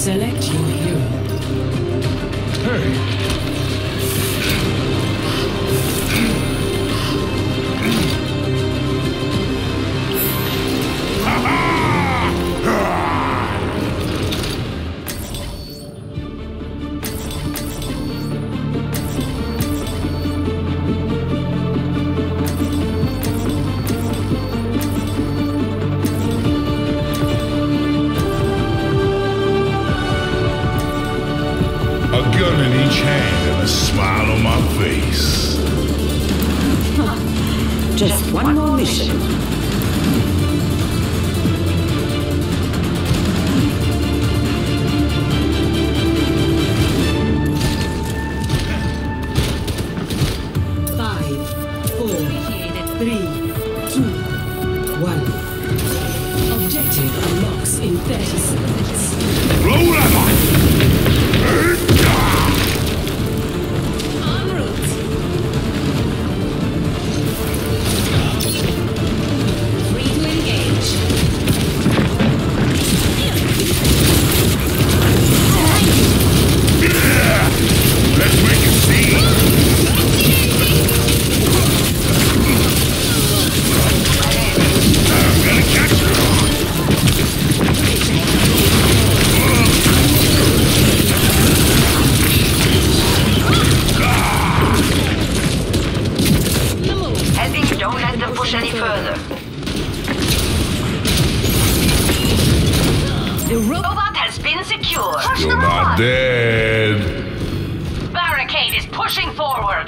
Select your hero. Hey! A gun in each hand and a smile on my face. Just one more mission. Five, four, 3, 2, 1. Objective unlocks in 30 seconds. Roll out! Any further. The robot has been secured. You're not dead. Barricade is pushing forward.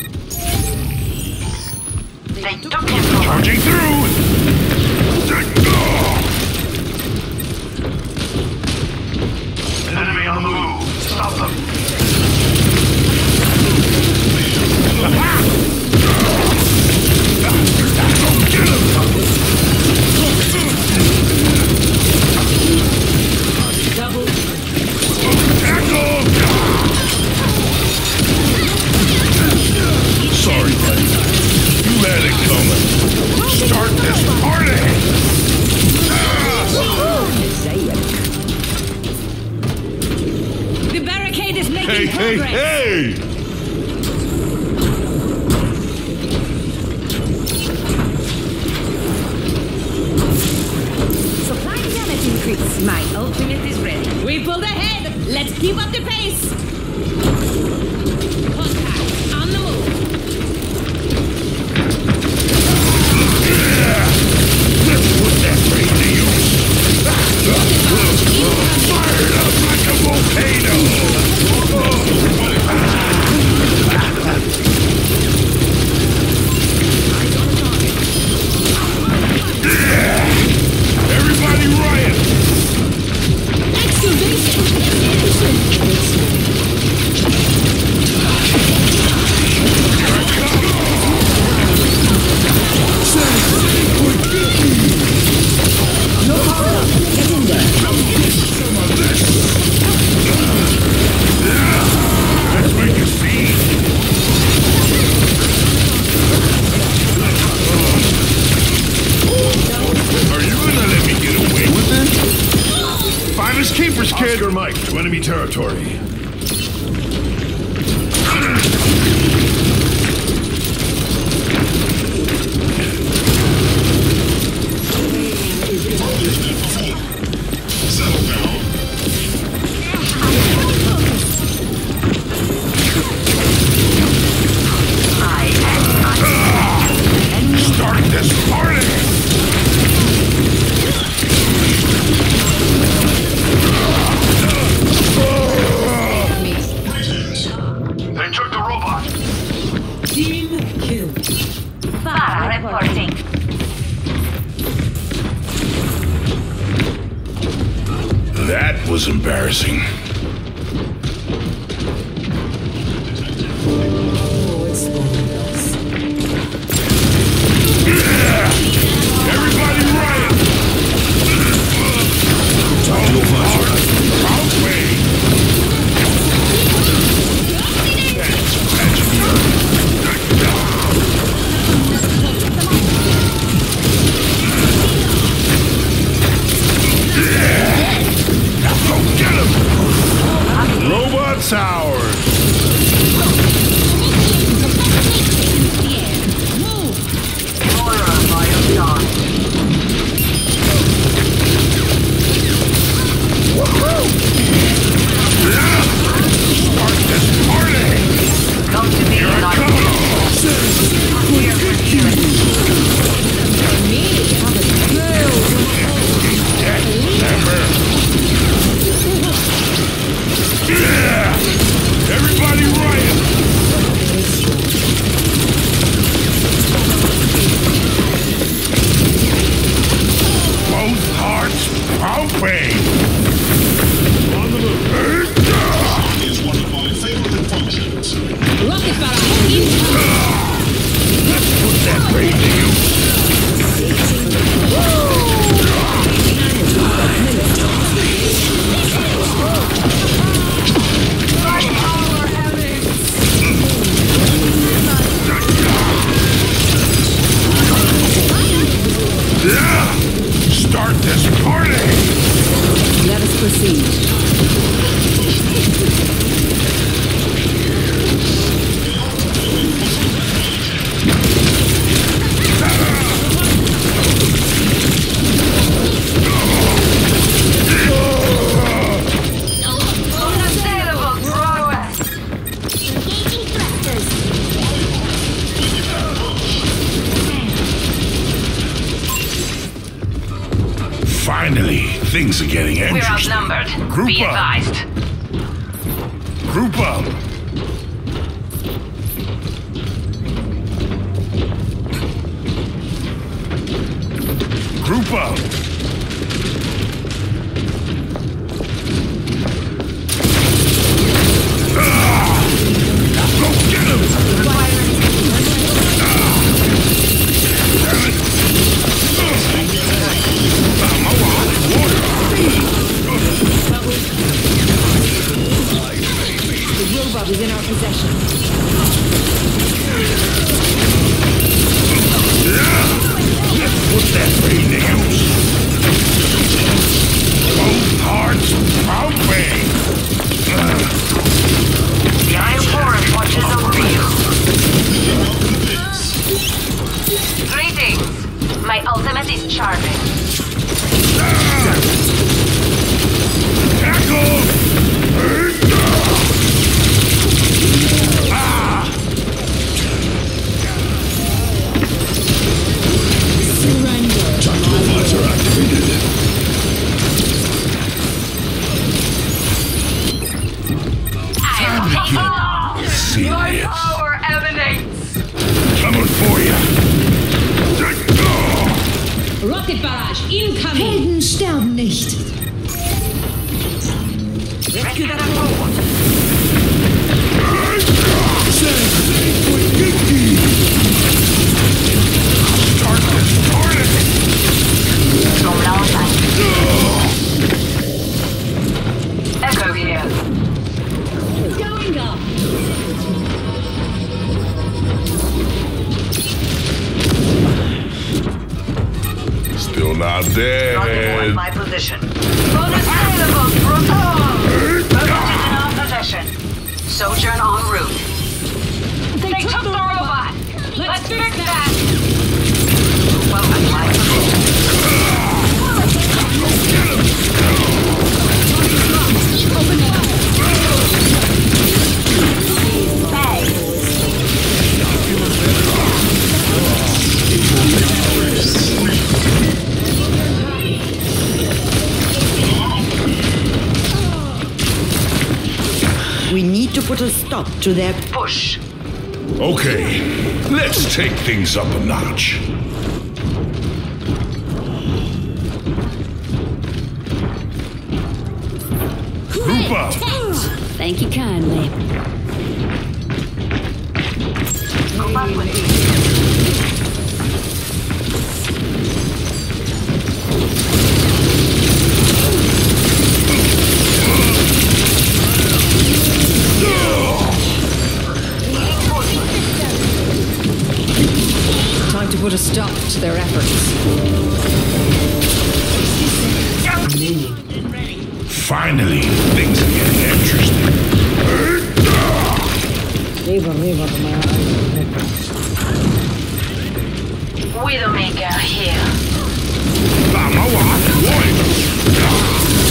They took him. Charging through. An enemy on the move. Stop them. Get him! Double. Tackle! Sorry, buddy. You had it coming. Start this party! The barricade is making Hey, hey, progress. hey! My ultimate is ready. We pulled ahead. Let's keep up the pace. Contact on the move. Let's put that brain to use. Fired up like a volcano. Everybody riot. Let's make a scene. Are you gonna let me get away with this? Finders keepers, kid. Oscar Mike to enemy territory. Settle down. Start this party! They took the robot. Team kill. Fire reporting. That was embarrassing. Everybody riot! Go get him! Pumping! On the move. Is one of my favorite functions. Rocket barrage. Let's put that brain to use. Start this party! Let us proceed. Unassailable prowess. Engaging thrusters. Finally, things are getting We're interesting. outnumbered. Group Be up. advised. Group up. Group up. Go get him! Damn it! My watch, water, The robot is in our possession. let's put that brain to use. Both hearts pumping. The Iron Forest watches over you. Greetings. My ultimate is charging. Tackle! UltraWatch are activated. I'll take it. See Your this. power emanates. Coming for you. Rocket barrage incoming. Helden sterben nicht. Rescue that forward. Start this party. From now on. Echo here. Going up. Still not Not dead. my position. Unassailable protocol. Robot is in our possession. Sojourn en route. They took the robot. Let's fix that. Welcome, my position. We need to put a stop to their Push. Okay, let's take things up a notch. Group up. Thank you kindly. Go back with me. Time to put a stop to their efforts. Finally, things are getting interesting. Widowmaker here. My watch, warning.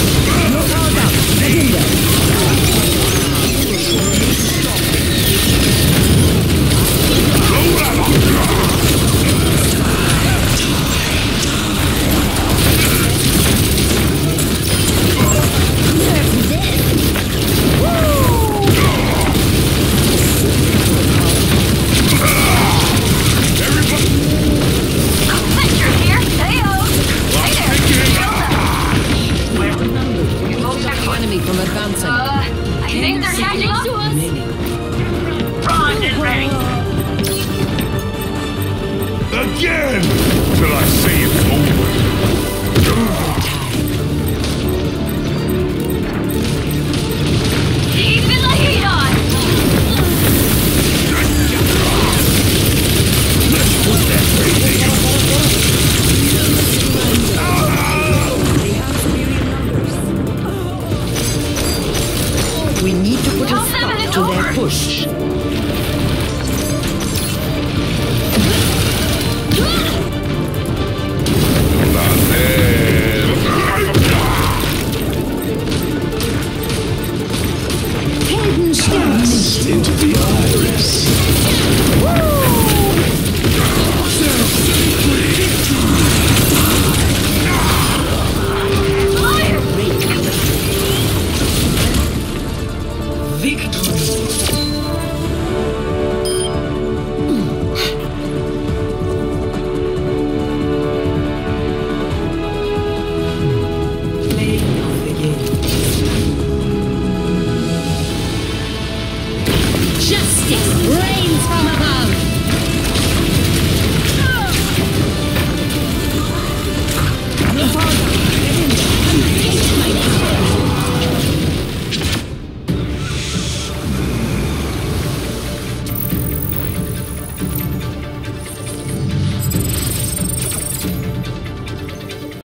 You're here. Hey-o. Hey there. Push. Helden sterben nicht. Into the iris. Justice reigns from above.